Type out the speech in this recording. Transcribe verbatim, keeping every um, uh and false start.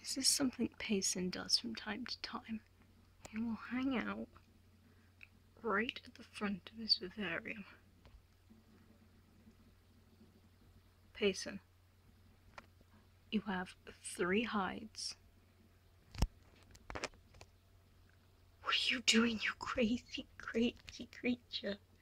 This is something Paesyn does from time to time. He will hang out right at the front of his vivarium. Paesyn, you have three hides. What are you doing, you crazy, crazy creature?